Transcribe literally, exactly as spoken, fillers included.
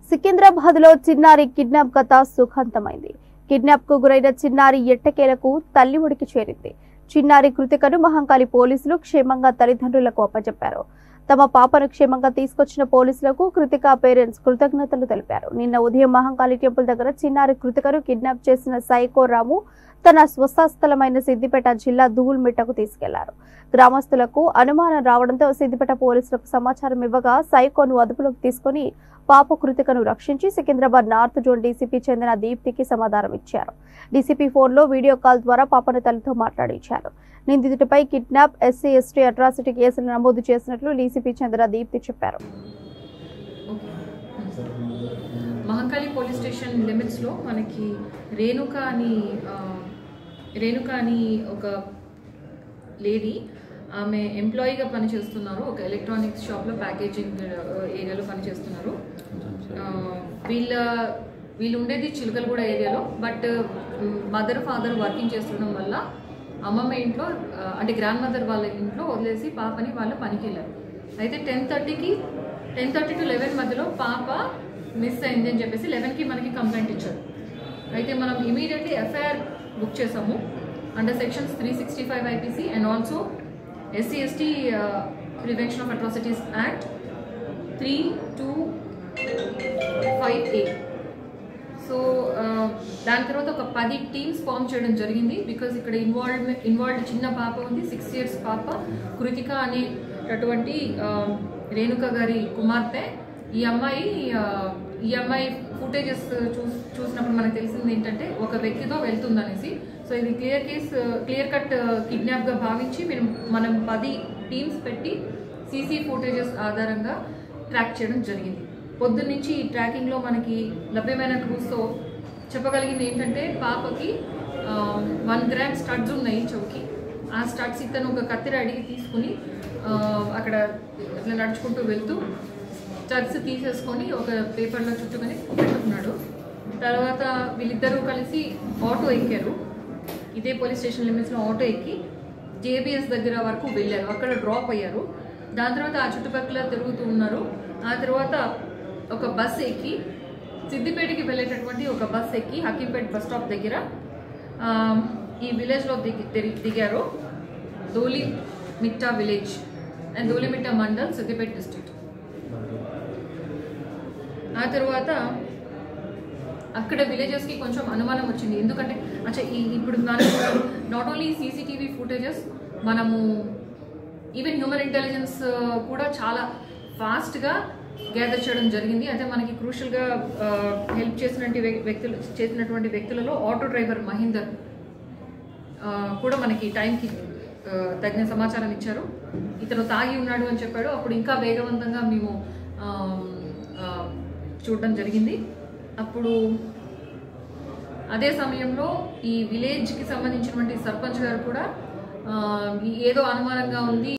సికింద్రాబాద్ లో చిన్నారి కిడ్నాప్ కథ సుఖాంతమైంది. కిడ్నాప్ కు గురైన చిన్నారి ఎట్టకేలకు తల్లి ఒడికి చేరింది. చిన్నారి కృతికను మహంకాళి పోలీసులు క్షేమంగా తల్లిదండ్రులకు అప్పచెప్పారు. తమ పాపను క్షేమంగా తీసుకొచ్చిన పోలీసులకు కృతిక పేరెంట్స్ కృతజ్ఞతలు తెలిపారు. నిన్న ఉదయం మహంకాళి టెంపుల్ దగ్గర చిన్నారి కృతికను కిడ్నాప్ చేసిన సైకో రాము తన స్వస్థలమైన సిద్దిపేట జిల్లా దువ్వుల్మిట్టకు తీసుకెళ్లారు. గ్రామస్తులకు అనుమానం రావడంతో సిద్దిపేట పోలీసులకు సమాచారం ఇవ్వగా సైకోను అదుపులోకి తీసుకుని పాప కృతికను రక్షించి సికింద్రాబాద్ నార్త్ జోన్ డీసీపీ చెందిన దీప్తికి సమాధానం ఇచ్చారు. డీసీపీ ఫోన్లో వీడియో కాల్ ద్వారా పాపను తల్లితో మాట్లాడించారు. నిందితుడిపై కిడ్నాప్, ఎస్సీ ఎస్టీ అట్రాసిటీ కేసులు నమోదు చేసినట్లు డీసీపీ చెందిన దీప్తి చెప్పారు. మహంకాళి పోలీస్ స్టేషన్ లిమిట్స్లో మనకి రేణుక అని రేణుక అని ఒక లేడీ, ఆమె ఎంప్లాయీగా పనిచేస్తున్నారు. ఒక ఎలక్ట్రానిక్స్ షాప్లో ప్యాకేజింగ్ ఏరియాలో పనిచేస్తున్నారు. వీళ్ళ వీళ్ళు ఉండేది చిలుకలగూడ ఏరియాలో. బట్ మదర్ ఫాదర్ వర్కింగ్ చేస్తుండడం వల్ల అమ్మమ్మ ఇంట్లో అంటే గ్రాండ్ మదర్ వాళ్ళ ఇంట్లో వదిలేసి పాపని వాళ్ళు పనికి వెళ్ళారు. అయితే టెన్ థర్టీకి టెన్ థర్టీ టు లెవెన్ మధ్యలో పాప మిస్ అయింది అని చెప్పేసి లెవెన్కి మనకి కంప్లైంట్ ఇచ్చారు. అయితే మనం ఇమీడియట్లీ ఎఫ్ఐఆర్ బుక్ చేసాము under sections three sixty five IPC and also SC ST prevention of atrocities act three two five A. So దాని తర్వాత ఒక పది టీమ్స్ ఫామ్ చేయడం జరిగింది. బికాజ్ ఇక్కడ ఇన్వాల్వ్ ఇన్వాల్వ్డ్ చిన్న పాప ఉంది, సిక్స్ ఇయర్స్ పాప కృతిక అనేటటువంటి రేణుక గారి కుమార్తె. ఈ అమ్మాయి ఈ అమ్మాయి ఫుటేజెస్ చూ చూసినప్పుడు మనకు తెలిసింది ఏంటంటే ఒక వ్యక్తితో వెళ్తుందనేసి. సో ఇది క్లియర్ కేస్ క్లియర్ కట్ కిడ్నాప్గా భావించి మేము మనం పది టీమ్స్ పెట్టి సీసీ ఫుటేజెస్ ఆధారంగా ట్రాక్ చేయడం జరిగింది. పొద్దున్న నుంచి ఈ ట్రాకింగ్లో మనకి లభ్యమైన క్లూస్తో చెప్పగలిగింది ఏంటంటే పాపకి వన్ గ్రామ్ స్టడ్స్ ఉన్నాయి చౌకి. ఆ స్టడ్స్ ఇతను ఒక కత్తిర అడిగి తీసుకుని అక్కడ ఇట్లా నడుచుకుంటూ వెళ్తూ స్టడ్స్ తీసేసుకొని ఒక పేపర్లో చుట్టుకొని పెట్టుకున్నాడు. తర్వాత వీళ్ళిద్దరూ కలిసి ఆటో ఎక్కారు. ఇదే పోలీస్ స్టేషన్ లిమిట్స్లో ఆటో ఎక్కి జేబీఎస్ దగ్గర వరకు వెళ్ళారు. అక్కడ డ్రాప్ అయ్యారు. దాని తర్వాత ఆ చుట్టుపక్కల తిరుగుతూ ఉన్నారు. ఆ తర్వాత ఒక బస్ ఎక్కి సిద్దిపేటకి వెళ్ళేటటువంటి ఒక బస్ ఎక్కి హకీంపేట్ బస్ స్టాప్ దగ్గర ఈ విలేజ్లో దిగి దిగారు Dhoolmitta village and Dhoolmitta mandal, Siddipet district. ఆ తర్వాత అక్కడ విలేజెస్కి కొంచెం అనుమానం వచ్చింది. ఎందుకంటే అచ్చా ఇప్పుడు మనము నాట్ ఓన్లీ సీసీటీవీ ఫుటేజెస్, మనము ఈవెన్ హ్యూమన్ ఇంటెలిజెన్స్ కూడా చాలా ఫాస్ట్గా గ్యాదర్ చేయడం జరిగింది. అయితే మనకి క్రూషియల్గా హెల్ప్ చేసినటువంటి వ్యక్తులు చేసినటువంటి వ్యక్తులలో ఆటో డ్రైవర్ మహేందర్ కూడా మనకి టైంకి తగిన సమాచారం ఇచ్చారు. ఇతను తాగి ఉన్నాడు అని చెప్పాడు. అప్పుడు ఇంకా వేగవంతంగా మేము చూడడం జరిగింది. అప్పుడు అదే సమయంలో ఈ విలేజ్కి సంబంధించినటువంటి సర్పంచ్ గారు కూడా ఏదో అనుమానంగా ఉంది